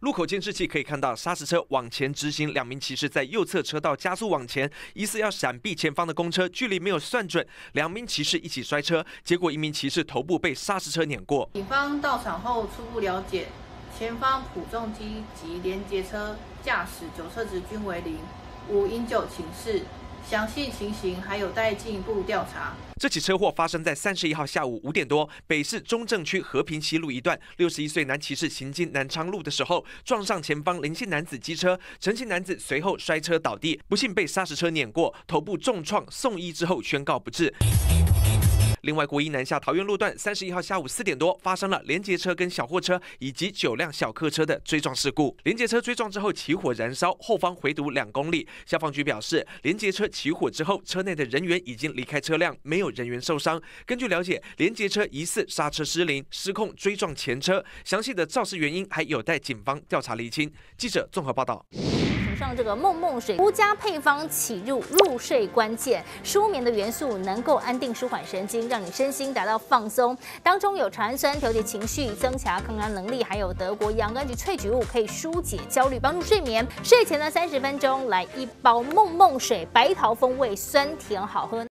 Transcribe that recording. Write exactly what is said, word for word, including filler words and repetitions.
路口监视器可以看到，砂石车往前直行，两名骑士在右侧车道加速往前，疑似要闪避前方的公车，距离没有算准，两名骑士一起摔车，结果一名骑士头部被砂石车碾过。 警方到场后初步了解，前方普重机及连接车驾驶酒测值均为零，无饮酒情事。 详细情形还有待进一步调查。 这起车祸发生在三十一号下午五点多，北市中正区和平西路一段，六十一岁男骑士行经南昌路的时候，撞上前方林姓男子机车，陈姓男子随后摔车倒地，不幸被砂石车碾过，头部重创，送医之后宣告不治。 另外，国一南下桃园路段三十一号下午四点多，发生了连结车跟小货车以及九辆小客车的追撞事故。连结车追撞之后起火燃烧，后方回堵两公里。消防局表示，连结车起火之后，车内的人员已经离开车辆，没有人员受伤。根据了解，连结车疑似刹车失灵，失控追撞前车，详细的肇事原因还有待警方调查厘清。记者综合报道。 上这个梦梦水独家配方起入入睡关键，舒眠的元素能够安定舒缓神经，让你身心达到放松。当中有茶氨酸调节情绪、增强抗压能力，还有德国洋甘菊萃取物可以疏解焦虑，帮助睡眠。睡前呢三十分钟来一包梦梦水，白桃风味，酸甜好喝。